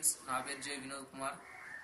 Friends, నా పేరు జే వినోద్ కుమార్.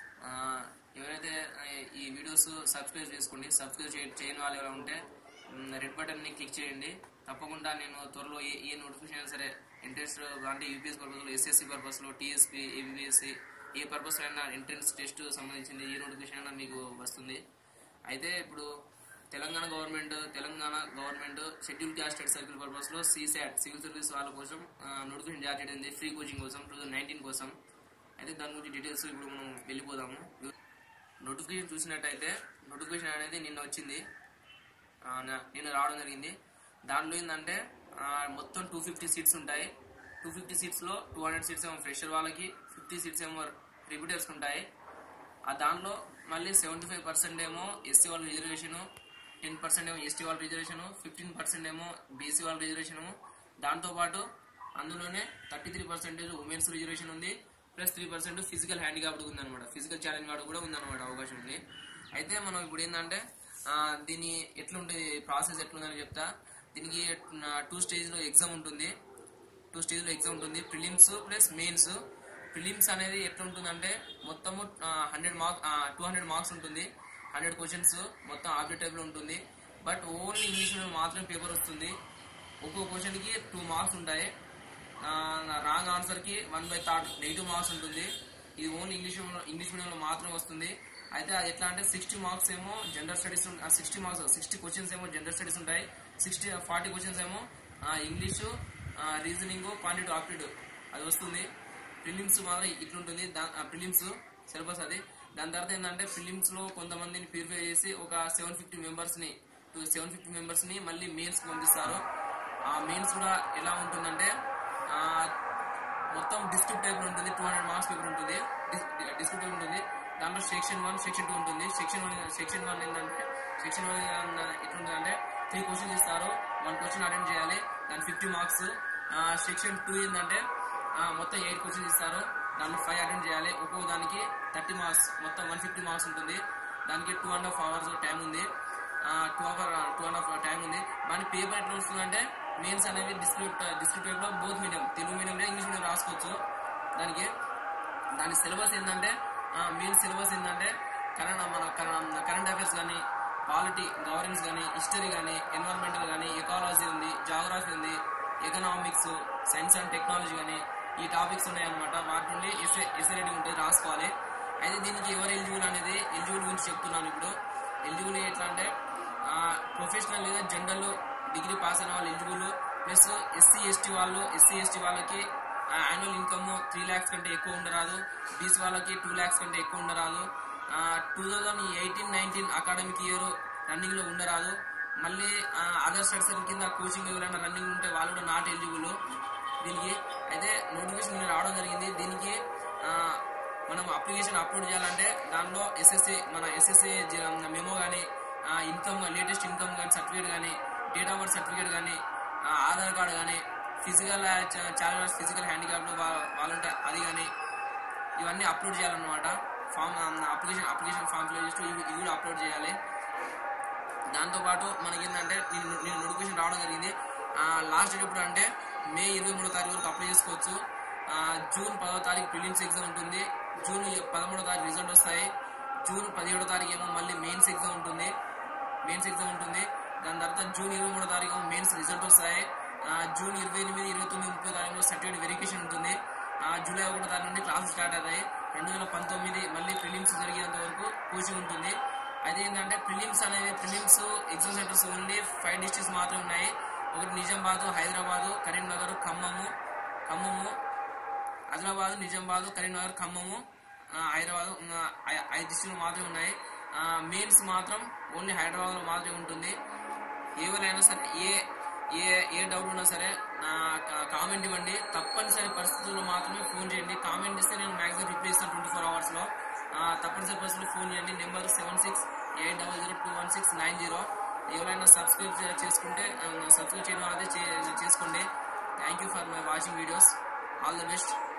ఎవరైతే ఈ వీడియోస్ సబ్స్క్రైబ్ చేసుకోండి. సబ్స్క్రైబ్ చేయని వాళ్ళు ఎవరైనా ఉంటే రెడ్ బటన్ని క్లిక్ చేయండి. తప్పకుండా నేను త్వరలో ఏ నోటిఫికేషన్ సరే ఇంట్రెస్ట్ అంటే యూపీఎస్ పర్పస్లో, ఎస్ఎస్సి పర్పస్లో, టీఎస్పీ, ఏబిఎస్సి ఏ పర్పస్ అయినా ఎంట్రన్స్ టెస్ట్ సంబంధించింది ఏ నోటిఫికేషన్ అయినా మీకు వస్తుంది. అయితే ఇప్పుడు Telangana government schedule caste circle పర్పస్లో CSAT సివిల్ సర్వీస్ వాళ్ళ కోసం నోటిఫికేషన్ జారీ చేయడం, ఫ్రీ కోచింగ్ కోసం 2019 కోసం. అయితే దాని గురించి డీటెయిల్స్ ఇప్పుడు మనం వెళ్ళిపోదాము. నోటిఫికేషన్ చూసినట్టయితే నోటిఫికేషన్ అనేది నిన్న వచ్చింది, నిన్న రావడం జరిగింది. దాంట్లో ఏంటంటే మొత్తం 250 సీట్స్ ఉంటాయి. 250 సీట్స్లో 200 సీట్స్ ఏమో ఫ్రెషర్ వాళ్ళకి, 50 సీట్స్ ఏమో రిపీటర్స్ ఉంటాయి. దాంట్లో మళ్ళీ 75% ఏమో ఎస్సీ వాళ్ళ రిజర్వేషను, 10% ఏమో ఎస్టీ వాళ్ళ రిజర్వేషను, 15% ఏమో బీసీ వాళ్ళ రిజర్వేషను. దాంతోపాటు అందులోనే 33% ఉమెన్స్ రిజర్వేషన్ ఉంది, ప్లస్ 3% ఫిజికల్ హ్యాండిక్యాప్డ్ ఉందన్నమాట. ఫిజికల్ ఛాలెంజ్ వాడు కూడా ఉందన్నమాట, అవకాశం ఉంది. అయితే మనం ఇప్పుడు ఏంటంటే దీని ఎట్లుంటుంది, ప్రాసెస్ ఎట్లుందని చెప్తా. దీనికి 2 స్టేజ్లో ఎగ్జామ్ ఉంటుంది. Prelims plus mains. ప్రిలిమ్స్ అనేది ఎట్లుంటుందంటే మొత్తము 200 మార్క్స్ ఉంటుంది. 100 క్వశ్చన్స్ మొత్తం ఆబ్జెక్ట్ టైప్లో ఉంటుంది. బట్ ఓన్లీ ఇంగ్లీష్ మీడియం మాత్రమే పేపర్ వస్తుంది. ఒక్కో క్వశ్చన్కి 2 మార్క్స్ ఉంటాయి. రాంగ్ ఆన్సర్కి 1/3 నెగిటివ్ మార్క్స్ ఉంటుంది. ఇది ఓన్లీ ఇంగ్లీష్ మీడియంలో మాత్రమే వస్తుంది. అయితే అది ఎట్లా అంటే 60 మార్క్స్ ఏమో జనరల్ స్టడీస్, 60 క్వశ్చన్స్ ఏమో జనరల్ స్టడీస్ ఉంటాయి. 40 క్వశ్చన్స్ ఏమో ఇంగ్లీషు, రీజనింగ్, క్వాంటిటీ ఆప్టిట్యూడ్ అది వస్తుంది. ప్రిలిమ్స్ మాత్రం ఇట్లుంటుంది. ప్రిలిమ్స్ సిలబస్ అది. దాని తర్వాత ఏంటంటే ప్రిలిమ్స్ లో కొంతమందిని ప్యూరిఫై చేసి ఒక 750 మెంబర్స్ ని మళ్ళీ మెయిన్స్ కి పంపిస్తారు. ఆ మెయిన్స్ కూడా ఎలా ఉంటుందంటే మొత్తం డిస్క్రిప్ట్ టైప్ ఉంటుంది. 200 మార్క్స్ పేపర్ ఉంటుంది. డిస్క్రిప్ట్ ఉంటుంది. దాంట్లో సెక్షన్ 1, సెక్షన్ 2 ఉంటుంది. సెక్షన్ 1 ఏంటంటే ఎట్లుంటుందంటే 3 క్వశ్చన్స్ ఇస్తారు. 1 క్వశ్చన్ అటెండ్ చేయాలి, దాని 50 మార్క్స్. సెక్షన్ 2 ఏంటంటే మొత్తం 8 క్వశ్చన్స్ ఇస్తారు, దాన్ని 5 అటెండ్ చేయాలి. ఒక్కో దానికి 30 మార్క్స్, మొత్తం 150 మార్క్స్ ఉంటుంది. దానికి 2.5 hours టైం ఉంది. 2.5 hours టైం ఉంది. దాని పేపర్ ఎట్లా వస్తుందంటే మెయిన్స్ అనేది డిస్క్రిప్ట్ పేపర్లో బోత్ మీడియం, తెలుగు మీడియం లేదా ఇంగ్లీష్ మీడియం రాసుకోవచ్చు. దాని సిలబస్ ఏంటంటే మెయిన్ సిలబస్ ఏంటంటే మన కరెంట్ అఫైర్స్ కానీ, పాలిటీ, గవర్నెన్స్ కానీ, హిస్టరీ కానీ, ఎన్విరాన్మెంటల్ కానీ, ఎకాలజీ ఉంది, జాగ్రఫీ ఉంది, ఎకనామిక్స్, సైన్స్ అండ్ టెక్నాలజీ కానీ ఈ టాపిక్స్ ఉన్నాయన్నమాట. వాటి నుండి ఎస్ఏ రైటింగ్ ఉంటుంది, రాసుకోవాలి. అయితే దీనికి ఎవరు ఎలిజిబుల్ గురించి చెప్తున్నాను ఇప్పుడు. ఎలిజిబుల్ ఎట్లా అంటే ప్రొఫెషనల్ లేదా జనరల్ డిగ్రీ పాస్ అయిన వాళ్ళు ఎలిజిబుల్. ప్లస్ ఎస్సీ ఎస్టీ వాళ్ళకి యాన్యువల్ ఇన్కమ్ 3 lakhs కంటే ఎక్కువ ఉండరాదు. బీసీ వాళ్ళకి 2 lakhs కంటే ఎక్కువ ఉండరాదు. 2018-19 అకాడమిక్ ఇయర్ రన్నింగ్ లో ఉండరాదు. మళ్ళీ అదర్ స్టడీస్ కింద కోచింగ్ ఎవరైనా రన్నింగ్ ఉంటే వాళ్ళు కూడా నాట్ ఎలిజిబుల్ దీనికి. అయితే నోటిఫికేషన్ రావడం జరిగింది. దీనికి మనం అప్లికేషన్ అప్లోడ్ చేయాలంటే దానిలో మన ఎస్ఎస్సి మెమో కానీ, లేటెస్ట్ ఇన్కమ్ కానీ సర్టిఫికేట్ కానీ, డేట్ ఆఫ్ బర్త్ సర్టిఫికేట్ కానీ, ఆధార్ కార్డు కానీ, ఫిజికల్ హ్యాండిక్యాప్డ్ వాళ్ళంటే అది కానీ ఇవన్నీ అప్లోడ్ చేయాలన్నమాట. అప్లికేషన్ ఫామ్ ఫిల్ చేస్తూ ఇవి కూడా అప్లోడ్ చేయాలి. దాంతోపాటు మనకి ఏంటంటే నేను నోటిఫికేషన్ రావడం జరిగింది. లాస్ట్ డేట్ ఎప్పుడు అంటే మే 23వ తారీఖు వరకు అప్లై చేసుకోవచ్చు. జూన్ 10వ తారీఖు ప్రిలిమ్స్ ఎగ్జామ్ ఉంటుంది. జూన్ 13వ తారీఖు రిజల్ట్ వస్తాయి. జూన్ 17వ తారీఖు ఏమో మళ్ళీ మెయిన్స్ ఎగ్జామ్ ఉంటుంది. దాని తర్వాత జూన్ 23వ తారీఖు మెయిన్స్ రిజల్ట్ వస్తాయి. జూన్ 28, 29, 30 తారీఖులో సర్టిఫికేట్ వెరిఫికేషన్ ఉంటుంది. జూలై 1వ తారీఖు నుండి క్లాసులు స్టార్ట్ అవుతాయి. 2019 మళ్ళీ ప్రిలిమ్స్ జరిగేంత వరకు కోచింగ్ ఉంటుంది. అయితే ఏంటంటే prelims exam centres only 5 districts మాత్రమే ఉన్నాయి. ఒకటి నిజామాబాద్, హైదరాబాద్, కరీంనగర్, ఖమ్మము, ఆదిలాబాద్, నిజామాబాద్, కరీంనగర్, ఖమ్మము, హైదరాబాద్ 5 డిస్ట్రిక్ట్లు మాత్రమే ఉన్నాయి. మెయిన్స్ మాత్రం ఓన్లీ హైదరాబాద్ లో మాత్రమే ఉంటుంది. ఎవరైనా సరే ఏ డౌట్ ఉన్నా సరే కామెంట్ ఇవ్వండి. తప్పనిసరి పరిస్థితుల్లో మాత్రమే ఫోన్ చేయండి. కామెంట్ ఇస్తే నేను మ్యాక్సిమం రిప్లై ఇస్తాను 24 hours లో. తప్పనిసరి పరిస్థితుల్లో ఫోన్ చేయండి. నెంబర్ 7680021690. ఎవరైనా సబ్స్క్రైబ్ చేయడం అనేది చేసుకోండి. Thank you for my watching videos. All the best.